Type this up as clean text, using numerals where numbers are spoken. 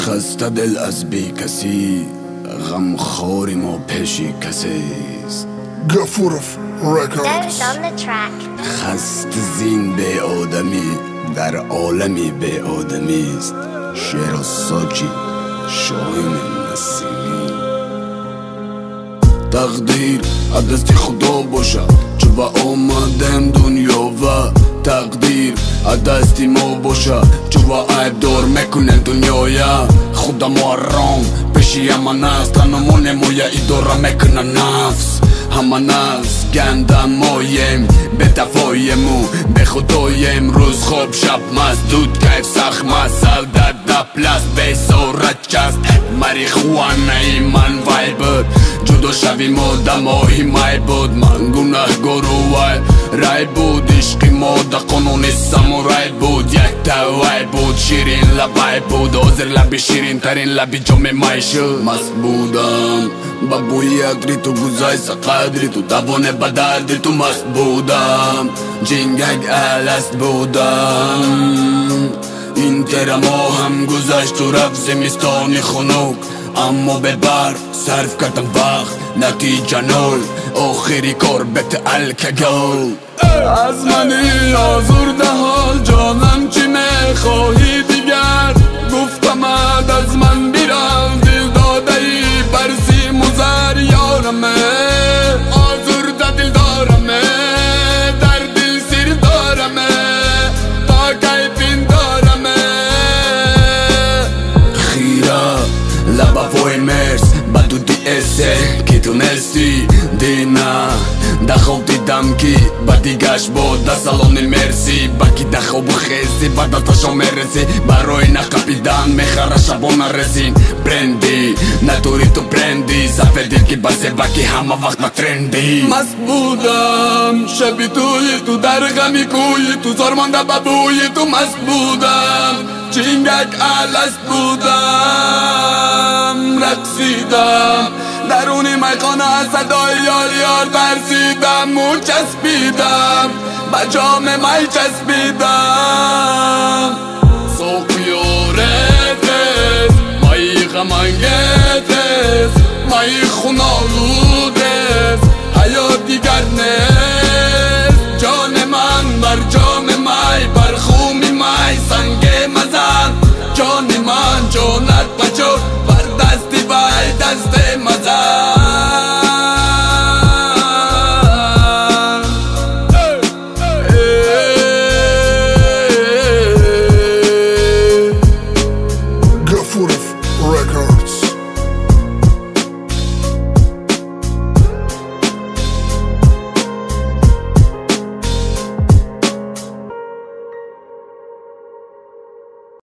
خسته دل از بی کسی، غم خوریم و پیشی کسیست. Gafurov Records. خسته زین به آدمی، در عالمی به آدمیست. شعر و ساکی شاهین نسیمی. تقدیر از دست خدا باشد چه با آمدم دنیا و تقدیر از دست ما باشد چه با عیب دار میکنن دنیایا. خدا محرم پیشی همه نفس تنمون مویه اداره میکنه نفس. همه نفس گنده مایم به تفایمو به خدایم. روز خواب شب مسدود کیف سخت مسل در دپلس به سورت چست مریخوانه من وای بود جدا شویم آدم آهی مای بود. من گناه گروه رای بود عشقی ما در قانون سمورای بود. یک توای بود شیرین لبای بود حاضر لبی شیرین ترین لبی جام مای شد. مست بودم با بوی اگری تو گذایست قدری تو دوانه بدردی تو مست بودم جنگک الست بودم. این تر ما هم گذشت و رفت زمستانی خنک اما به بر صرف کردم وقت نتیجه نول آخری کار بت الکگل. از منی آزرده حال جانم چی میخواهی دیگر گفتم از من بیرم دل داده ای برسی مزر یارمه آزرده دل دارمه در دل سیر دارمه تا کیفین دارمه خیره لبا فوی مرس بدو دی اسه که تونستی دینا دخوب دیدم که با دیگش بود در سالن المرسی با کی دخوب خیزی با دستشو مرسی برای نقبیدن میخره شبانه رسین برندی نتوری تو برندی صفه دل که بسه با کی همه وقت ما ترندی. مست بودم شبی توی تو در غمی کوی تو زارمانده ببوی تو مست بودم چینگک الست بودم رقصیدم درونی میخانه از صدای یار یار ترسیدم و چسبیدم با جام می چسبیدم. سوقیارتس مایی غمانگتس مایی خونالو